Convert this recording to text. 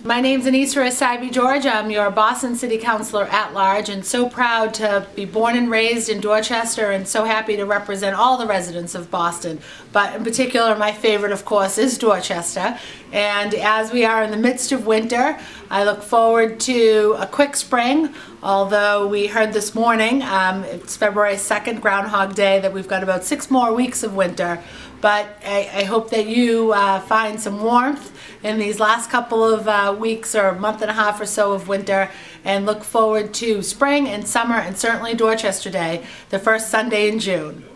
My name's Annissa Essaibi George. I'm your Boston City Councilor At-Large, and so proud to be born and raised in Dorchester, and so happy to represent all the residents of Boston. But in particular, my favorite, of course, is Dorchester. And as we are in the midst of winter, I look forward to a quick spring. Although we heard this morning, it's February 2nd, Groundhog Day, that we've got about 6 more weeks of winter. But I hope that you find some warmth in these last couple of weeks or month and a half or so of winter, and look forward to spring and summer, and certainly Dorchester Day, the first Sunday in June.